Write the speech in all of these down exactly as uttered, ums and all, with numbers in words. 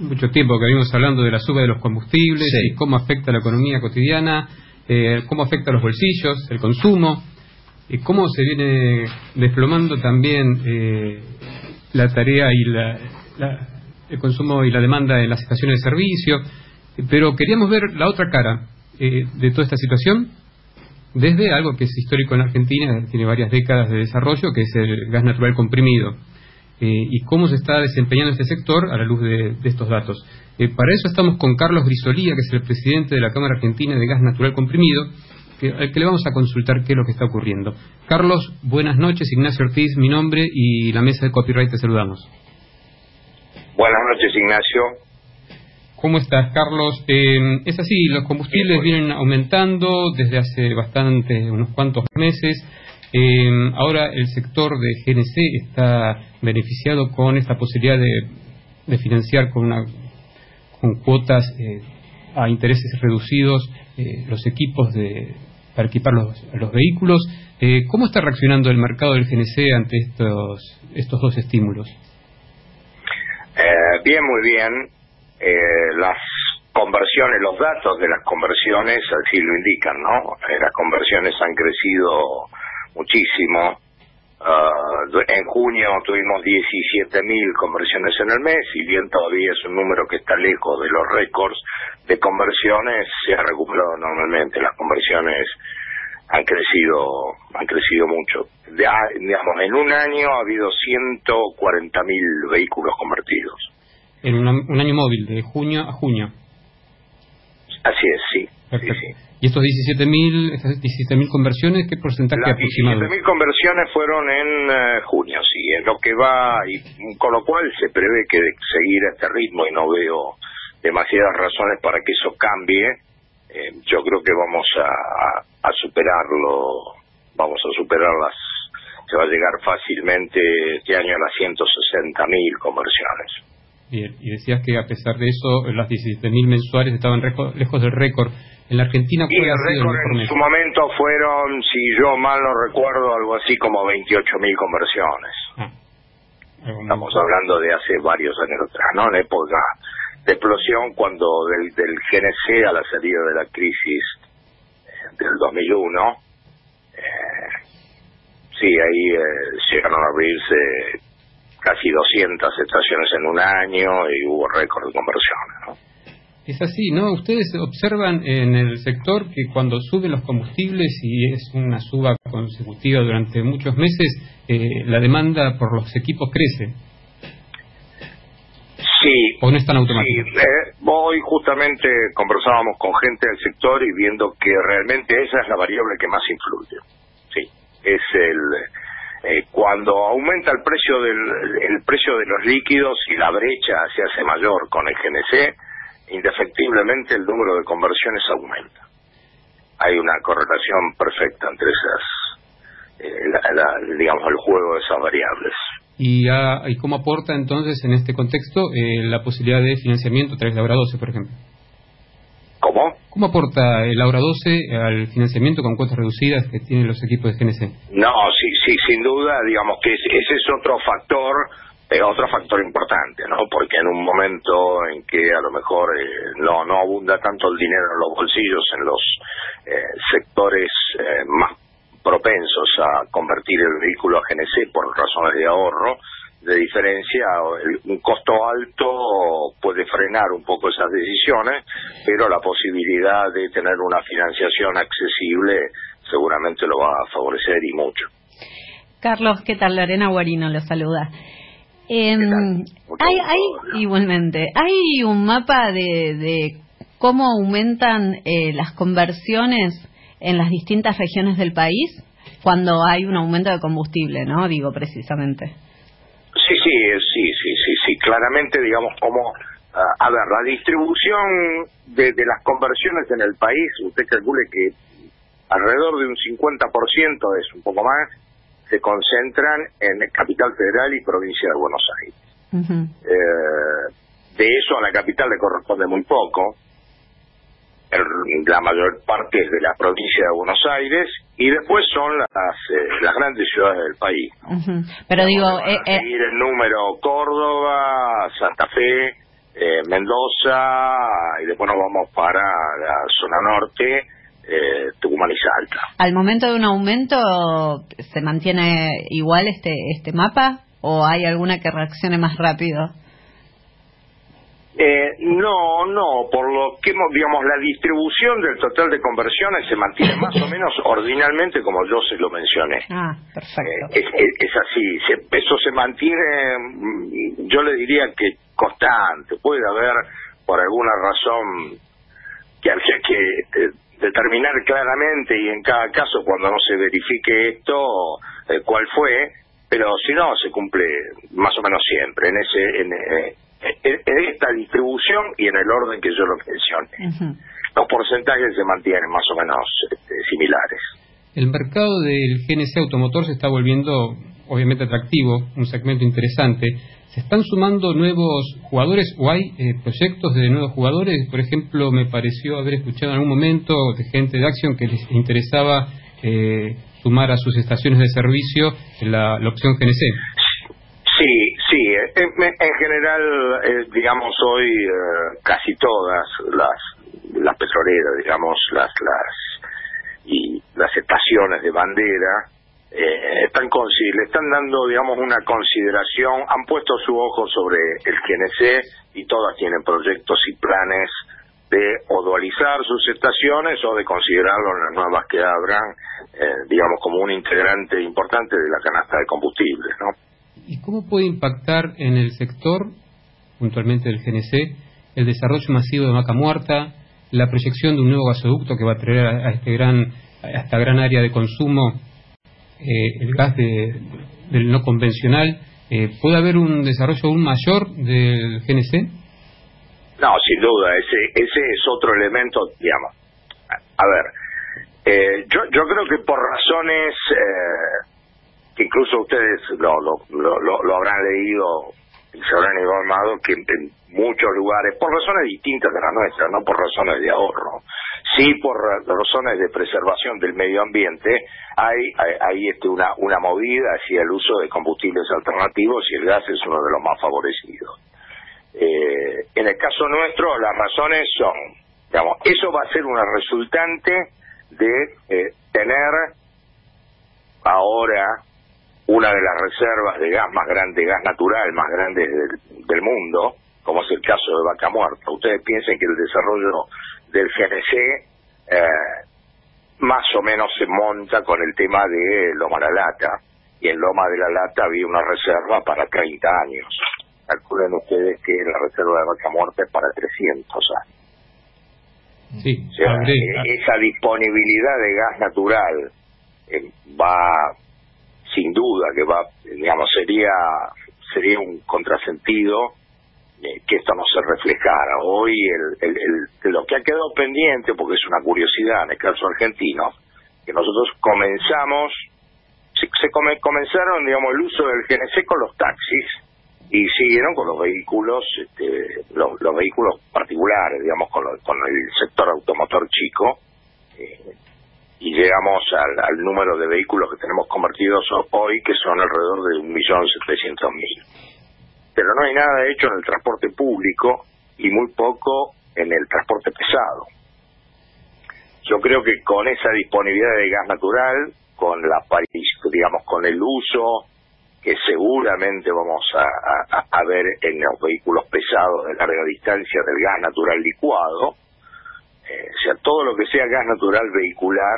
mucho tiempo que venimos hablando de la suba de los combustibles, sí, y cómo afecta a la economía cotidiana, eh, cómo afecta a los bolsillos, el consumo, y cómo se viene desplomando también eh, la tarea y la, la, el consumo y la demanda en las estaciones de servicio. Pero queríamos ver la otra cara eh, de toda esta situación, desde algo que es histórico en Argentina, tiene varias décadas de desarrollo, que es el gas natural comprimido, eh, y cómo se está desempeñando este sector a la luz de, de estos datos. Eh, para eso estamos con Carlos Brisolía, que es el presidente de la Cámara Argentina de Gas Natural Comprimido, que, al que le vamos a consultar qué es lo que está ocurriendo. Carlos, buenas noches. Ignacio Ortiz, mi nombre, y la mesa de Copyright, te saludamos. Buenas noches, Ignacio. ¿Cómo estás, Carlos? Eh, es así, los combustibles vienen aumentando desde hace bastante, unos cuantos meses. Eh, ahora el sector de G N C está beneficiado con esta posibilidad de, de financiar con, una, con cuotas eh, a intereses reducidos eh, los equipos de, para equipar los, los vehículos. Eh, ¿Cómo está reaccionando el mercado del G N C ante estos, estos dos estímulos? Eh, bien, muy bien. Eh, las conversiones, los datos de las conversiones así lo indican, ¿no? Eh, las conversiones han crecido muchísimo. Uh, en junio tuvimos diecisiete mil conversiones en el mes, y bien todavía es un número que está lejos de los récords de conversiones, se ha recuperado enormemente. Las conversiones han crecido, han crecido mucho. De, digamos, en un año ha habido ciento cuarenta mil vehículos convertidos. En una, un año móvil, de junio a junio. Así es, sí. Perfecto. Sí, sí. ¿Y estos diecisiete mil, estas diecisiete mil conversiones, qué porcentaje Las aproximado? diecisiete mil conversiones fueron en uh, junio, sí, en lo que va, y con lo cual se prevé que de seguir a este ritmo, y no veo demasiadas razones para que eso cambie. Eh, yo creo que vamos a, a, a superarlo, vamos a superarlas, se va a llegar fácilmente este año a las ciento sesenta mil conversiones. Bien, y decías que a pesar de eso, las diecisiete mil mensuales estaban rejo, lejos del récord. En la Argentina, y el récord en mes? Su momento fueron, si yo mal no recuerdo, algo así como veintiocho mil conversiones. Ah, Estamos hablando de hace varios años atrás, ¿no? En época de explosión, cuando del, del G N C a la salida de la crisis eh, del dos mil uno, eh, sí, ahí eh, llegaron a abrirse casi doscientas estaciones en un año y hubo récord de conversiones, ¿no? Es así, ¿no? Ustedes observan en el sector que cuando suben los combustibles, y es una suba consecutiva durante muchos meses, eh, la demanda por los equipos crece. Sí. ¿O no es tan automático? Sí, eh, hoy justamente conversábamos con gente del sector y viendo que realmente esa es la variable que más influye. Sí, es el... Eh, cuando aumenta el precio del el precio de los líquidos y la brecha se hace mayor con el G N C, indefectiblemente el número de conversiones aumenta. Hay una correlación perfecta entre esas, eh, la, la, digamos, el juego de esas variables. ¿Y, a, ¿Y cómo aporta entonces en este contexto eh, la posibilidad de financiamiento a través de Aura doce, por ejemplo? ¿Cómo? ¿Cómo aporta el Aura doce al financiamiento con cuotas reducidas que tienen los equipos de G N C? No, sí, sí, sin duda, digamos que ese es otro factor, eh, otro factor importante, ¿no? Porque en un momento en que a lo mejor eh, no no abunda tanto el dinero en los bolsillos, en los eh, sectores eh, más propensos a convertir el vehículo a G N C por razones de ahorro, de diferencia, un costo alto puede frenar un poco esas decisiones, pero la posibilidad de tener una financiación accesible seguramente lo va a favorecer, y mucho. Carlos, ¿qué tal? Lorena Guarino lo saluda. Eh, hay, hay igualmente, hay un mapa de, de cómo aumentan eh, las conversiones en las distintas regiones del país cuando hay un aumento de combustible, ¿no? Digo, precisamente. Sí, sí, sí, sí, sí, sí, claramente, digamos, como, uh, a ver, la distribución de, de las conversiones en el país, usted calcule que alrededor de un cincuenta por ciento, es un poco más, se concentran en Capital Federal y Provincia de Buenos Aires. Uh-huh. Eh, de eso a la capital le corresponde muy poco. El, la mayor parte es de la provincia de Buenos Aires, y después son las eh, las grandes ciudades del país, ¿no? Uh-huh. Pero digo, eh, a seguir el número Córdoba, Santa Fe, eh, Mendoza, y después nos vamos para la zona norte, eh, Tucumán y Salta. ¿Al momento de un aumento se mantiene igual este este mapa o hay alguna que reaccione más rápido? Eh, no, no, por lo que, digamos, la distribución del total de conversiones se mantiene más o menos ordinalmente como yo se lo mencioné. Ah, perfecto. Eh, es, es, es así, se, eso se mantiene, yo le diría que constante. Puede haber, por alguna razón, que habría que eh, determinar claramente y en cada caso, cuando no se verifique esto, eh, cuál fue, pero si no, se cumple más o menos siempre en ese en, eh, en, en esta distribución y en el orden que yo lo mencioné. Uh-huh. Los porcentajes se mantienen más o menos este, similares. El mercado del G N C automotor se está volviendo obviamente atractivo, un segmento interesante. ¿Se están sumando nuevos jugadores o hay eh, proyectos de nuevos jugadores? Por ejemplo, me pareció haber escuchado en algún momento de gente de Action que les interesaba eh, sumar a sus estaciones de servicio la, la opción G N C. Sí, sí. En, en general, eh, digamos, hoy eh, casi todas las, las petroleras, digamos, las, las y las estaciones de bandera, Eh, están con, le están dando, digamos, una consideración, han puesto su ojo sobre el G N C y todas tienen proyectos y planes de o dualizar sus estaciones o de considerarlo en las nuevas que abran, eh, digamos, como un integrante importante de la canasta de combustibles, ¿no? ¿Y cómo puede impactar en el sector, puntualmente del G N C, el desarrollo masivo de Vaca Muerta, la proyección de un nuevo gasoducto que va a traer a, a este gran, a esta gran área de consumo? Eh, el gas de, del no convencional, eh, ¿puede haber un desarrollo aún mayor del G N C? No, sin duda, ese ese es otro elemento, digamos. A ver, eh, yo yo creo que por razones eh, que incluso ustedes lo, lo, lo, lo, lo habrán leído y se habrán informado, que en muchos lugares, por razones distintas de las nuestras, no por razones de ahorro, sí por razones de preservación del medio ambiente, hay hay, hay este una una movida hacia el uso de combustibles alternativos y el gas es uno de los más favorecidos. Eh, en el caso nuestro, las razones son, digamos, eso va a ser una resultante de eh, tener ahora una de las reservas de gas más grande, gas natural más grande del, del mundo, como es el caso de Vaca Muerta. Ustedes piensen que el desarrollo del G N C eh, más o menos se monta con el tema de Loma de la Lata, y en Loma de la Lata había una reserva para treinta años. Calculen ustedes que la reserva de Vaca Muerta es para trescientos años. Sí, o sea, eh, esa disponibilidad de gas natural eh, va, sin duda que va, digamos, sería sería un contrasentido que esto no se reflejara. Hoy el, el, el, lo que ha quedado pendiente, porque es una curiosidad en el caso argentino, que nosotros comenzamos, se, se come, comenzaron, digamos, el uso del G N C con los taxis y siguieron con los vehículos, este, los, los vehículos particulares, digamos, con, lo, con el sector automotor chico, eh, y llegamos al, al número de vehículos que tenemos convertidos hoy, que son alrededor de un millón setecientos mil. Pero no hay nada hecho en el transporte público y muy poco en el transporte pesado. Yo creo que con esa disponibilidad de gas natural, con la digamos con el uso que seguramente vamos a, a, a ver en los vehículos pesados de larga distancia del gas natural licuado, eh, o sea, todo lo que sea gas natural vehicular,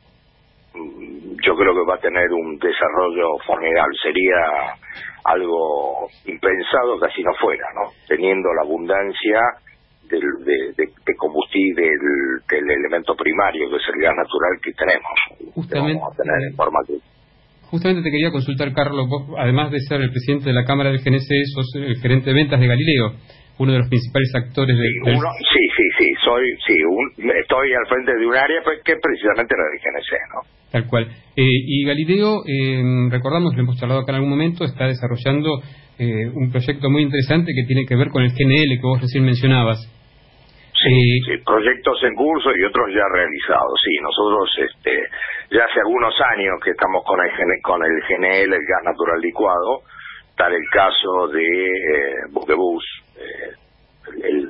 yo creo que va a tener un desarrollo formidable. Sería algo impensado que así no fuera, ¿no? Teniendo la abundancia del, de, de, de combustible del, del elemento primario, que es el gas natural que tenemos. Justamente, que vamos a tener en forma que... justamente te quería consultar, Carlos, vos, además de ser el presidente de la Cámara del G N C, sos el gerente de ventas de Galileo, uno de los principales actores de... Sí, uno, sí, sí, sí, soy, sí, un, estoy al frente de un área que es precisamente la del G N C, ¿no? Tal cual. Eh, y Galileo, eh, recordamos, lo hemos charlado acá en algún momento, está desarrollando eh, un proyecto muy interesante que tiene que ver con el G N L que vos recién mencionabas. Sí, eh, sí, proyectos en curso y otros ya realizados. Sí, nosotros este, ya hace algunos años que estamos con el, con el G N L, el gas natural licuado. Tal el caso de eh, Buquebus, eh, el,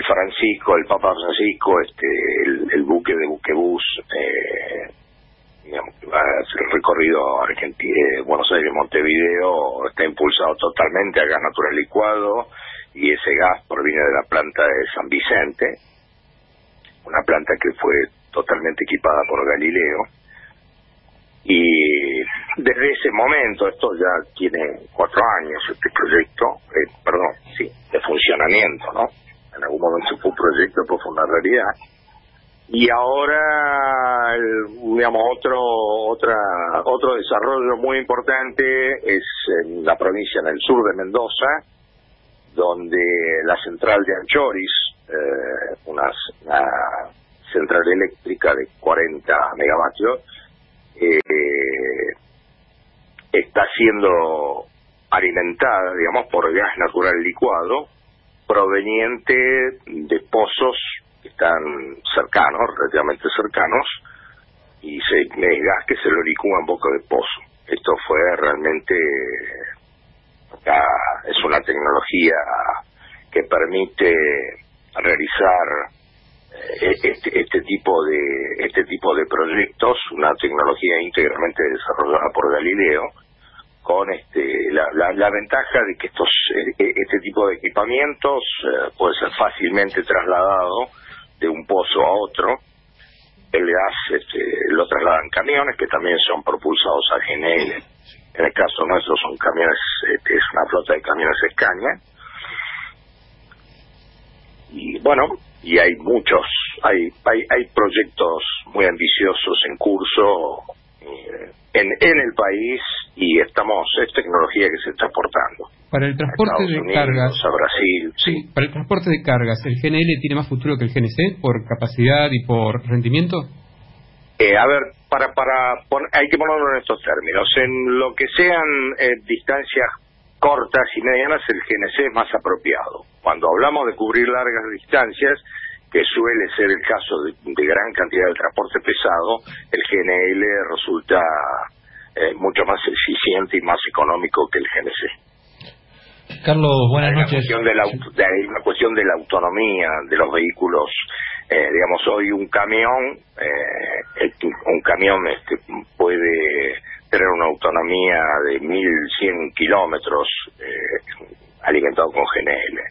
Francisco, el Papa Francisco, este, el, el buque de Buquebús, eh, digamos, que va a hacer el recorrido Argentina, Buenos Aires, Montevideo, está impulsado totalmente a gas natural licuado, y ese gas proviene de la planta de San Vicente, una planta que fue totalmente equipada por Galileo. Y desde ese momento, esto ya tiene cuatro años, este proyecto, eh, perdón, sí, de funcionamiento, ¿no? En algún momento fue un proyecto, pues fue una realidad. Y ahora, el, digamos, otro otra otro desarrollo muy importante es en la provincia, en el sur de Mendoza, donde la central de Anchoris, eh, una, una central eléctrica de cuarenta megavatios, eh, está siendo alimentada, digamos, por gas natural licuado proveniente de pozos que están cercanos, relativamente cercanos, y se, es gas que se lo licúa en boca de pozo. Esto fue realmente, acá es una tecnología que permite realizar Este, este tipo de este tipo de proyectos, una tecnología íntegramente desarrollada por Galileo, con este la, la, la ventaja de que estos este tipo de equipamientos eh, puede ser fácilmente trasladado de un pozo a otro. El gas este, lo trasladan camiones que también son propulsados a G N L. En el caso nuestro son camiones, este, es una flota de camiones Scania. Y bueno, y hay muchos, hay hay, hay proyectos muy ambiciosos en curso eh, en, en el país, y estamos, es tecnología que se está aportando. Para el transporte de Unidos, cargas, a Brasil, sí. sí. Para el transporte de cargas, ¿el G N L tiene más futuro que el G N C por capacidad y por rendimiento? Eh, a ver, para para pon, hay que ponerlo en estos términos. En lo que sean eh, distancias cortas y medianas, el G N C es más apropiado. Cuando hablamos de cubrir largas distancias, que suele ser el caso de, de gran cantidad de transporte pesado, el G N L resulta eh, mucho más eficiente y más económico que el G N C. Carlos, buenas hay noches. Una de la, de, hay una cuestión de la autonomía de los vehículos. Eh, digamos, hoy un camión, eh, un camión este, puede tener una autonomía de mil cien kilómetros eh, alimentado con G N L.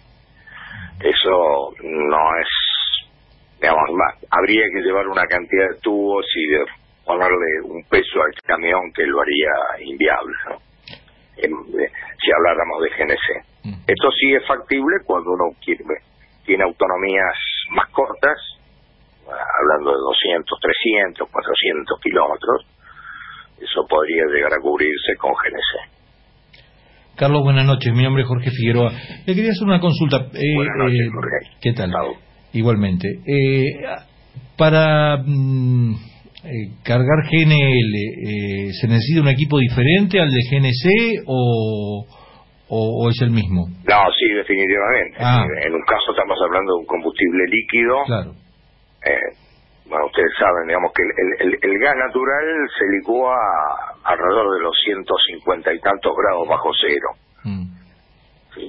Eso no es, digamos, más. Habría que llevar una cantidad de tubos y de ponerle un peso al camión que lo haría inviable, ¿no? En, eh, si habláramos de G N C. Mm. Esto sí es factible cuando uno quiere, tiene autonomías más cortas, hablando de doscientos, trescientos, cuatrocientos kilómetros. Eso podría llegar a cubrirse con G N C. Carlos, buenas noches. Mi nombre es Jorge Figueroa. Le quería hacer una consulta. Eh, buenas noches, eh, Jorge. ¿Qué tal? Chao. Igualmente. Eh, para mm, eh, cargar G N L, eh, ¿se necesita un equipo diferente al de G N C o, o, o es el mismo? No, sí, definitivamente. Ah. En un caso estamos hablando de un combustible líquido. Claro. Eh, bueno, ustedes saben, digamos que el, el, el gas natural se licúa alrededor de los ciento cincuenta y tantos grados bajo cero. Mm. ¿Sí?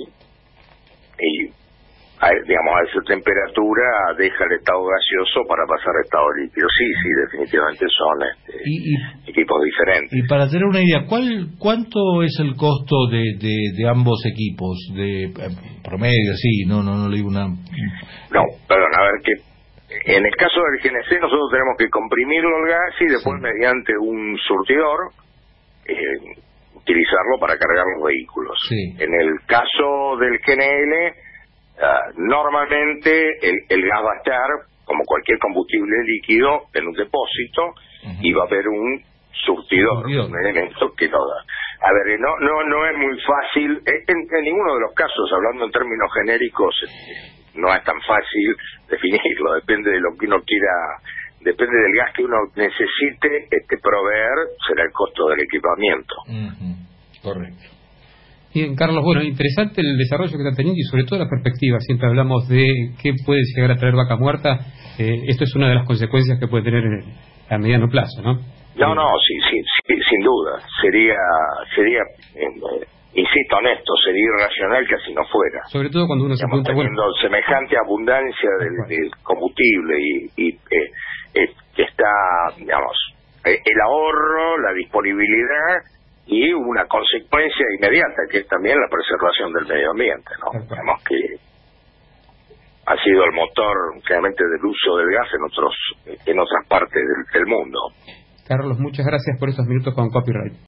Y, a, digamos, a esa temperatura deja el estado gaseoso para pasar a estado líquido. Sí, sí, definitivamente son este, y, y, equipos diferentes. Y para tener una idea, ¿cuál cuánto es el costo de, de, de ambos equipos? De eh, promedio, sí, no, no, no le digo una... No, perdón, a ver, que en el caso del G N C nosotros tenemos que comprimirlo el gas y después, sí, mediante un surtidor eh, utilizarlo para cargar los vehículos. Sí. En el caso del G N L, uh, normalmente el, el gas va a estar, como cualquier combustible líquido, en un depósito, uh-huh, y va a haber un surtidor, surtidor, un elemento que lo da. A ver, no no no es muy fácil, en, en ninguno de los casos, hablando en términos genéricos, no es tan fácil definirlo, depende de lo que uno quiera, depende del gas que uno necesite este proveer, será el costo del equipamiento. Uh-huh. Correcto. Bien, Carlos, bueno, interesante el desarrollo que está teniendo y sobre todo la perspectiva. Siempre hablamos de qué puede llegar a traer Vaca Muerta. Eh, esto es una de las consecuencias que puede tener a mediano plazo, ¿no? No, no, sí, sí, sí, sin duda. Sería sería eh, insisto en esto, sería irracional que así no fuera. Sobre todo cuando uno se Estamos pregunta, teniendo bueno, semejante abundancia del, del combustible y, y eh, eh, que está, digamos, eh, el ahorro, la disponibilidad y una consecuencia inmediata que es también la preservación del medio ambiente, ¿no? Digamos que ha sido el motor claramente del uso del gas en otros en otras partes del, del mundo. Carlos, muchas gracias por estos minutos con Copyright.